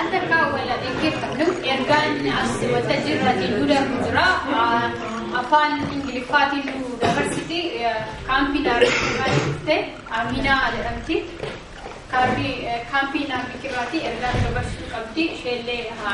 عندك ولا كيف نوت إرجان أس وتجرة الدولار مجرى أفان إنجليزي يونيفرسيتي كامبينا ريستي أمينة الأمتي كامبينا بكراتي إرجان لبش قبدي شيء اللي ها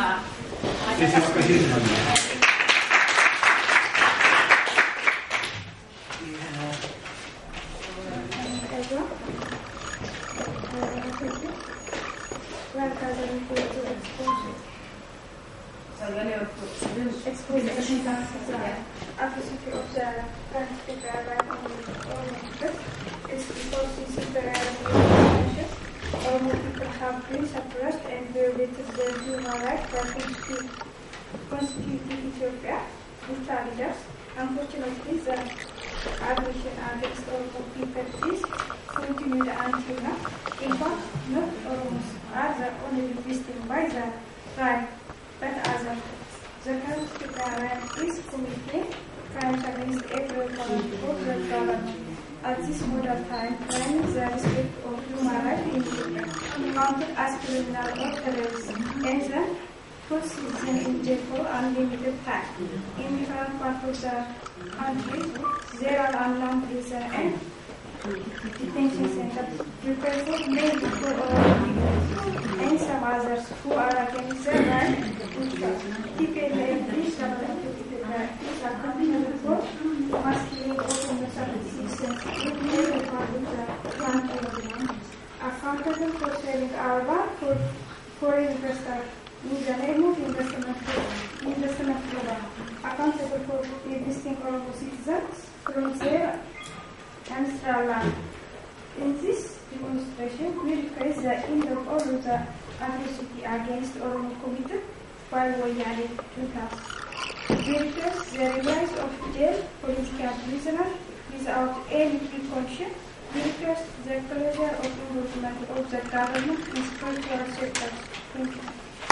Opposite of the scientific paradigm of is because in superior or more people have been suppressed and violated their human rights by constituting Ethiopia with leaders. Unfortunately, the aggression against Oromo people is continued until now. In fact, not Oromos are the only victim by the crime, but other. The current paradigm is committing crimes against every part of the government. At this modern time, crime is the respect of human rights in Ethiopia, counted as criminal or terrorism, and then puts them in jail for unlimited time. In different parts of the country, there are unarmed prisons and detention centers prepared for many for all people, and some others who are against the right TPLF is accompanied for masculine autonomous citizens in every part of the country, accountable for selling our land for investors in the name of investment program, accountable for investing Oromo citizens from their ancestral land. In this demonstration, we request the end of all of the atrocity against Oromo committed by Wayane Juntas. We request the release of jail political prisoners without any precaution. We request the closure of involvement of the government in spiritual sectors. Thank you.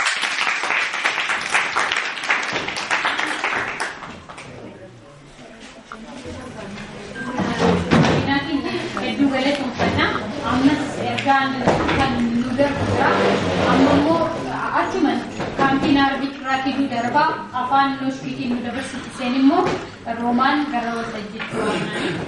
كان ندر أممو أتمنى كامبينا بكراتي ندربا أفان نوشكيتي ندرسيتي سينمو الرومان قرروا تجدوا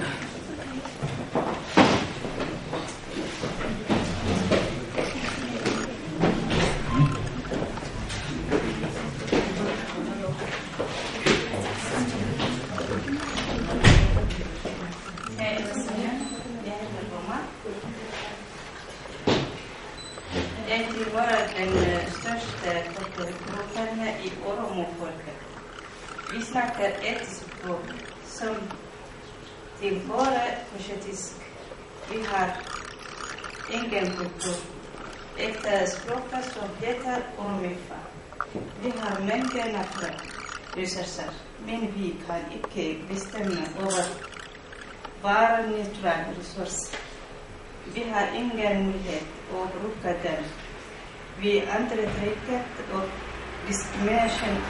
Vi snackar ett språk som till våra portugisisk. Vi har ingen kultur. Ett språk som heter oromifa. Vi har mängder av resurser, men vi kan inte bestämma över våra naturliga resurser. Vi har ingen möjlighet att bruka dem. Vi undertrycker och diskriminerar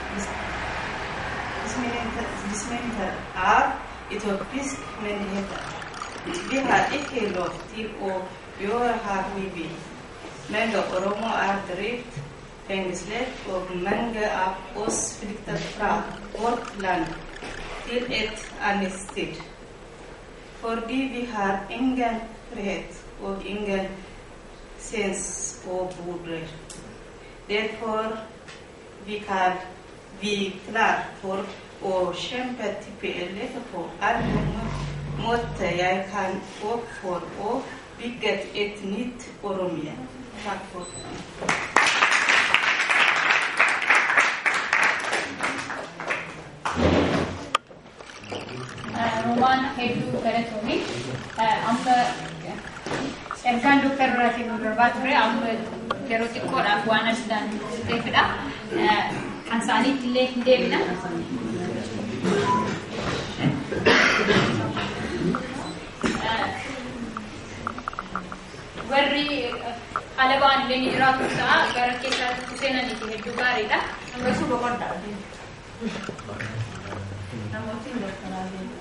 av etiopisk myndigheter. Vi har inte lov till att göra här vi vill. Många oromo är drygt fängslade och många av oss flyktar från vårt land till ett annat sted. För vi har ingen frihet och ingen sens och borde. Därför vi klar för att kämpa TPLF på alla mått jag kan och för att bygga ett nytt Oromia. Tack för det. رومان هيدو كارتوني أم كان دكتور راتي مدربات بري أم كروتي كور أفوانا سدان تفدا حنساني تلي ديبنا وري قلبان لين إرادة ساعة قرر كيسا تسينا نيكي هدو باري دا نمرسو بقرد دادين نموتين دكتور راتي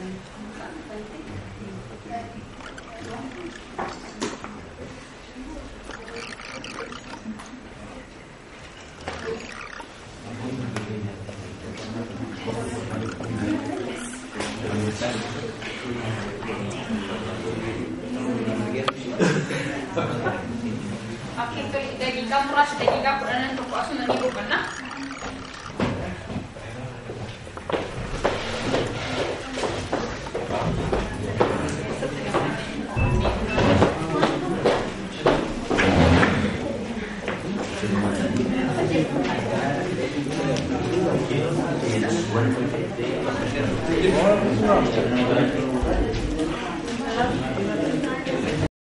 daqiiqaa muraasa daqiiqaa 10 tokko asuma ni boqonna. One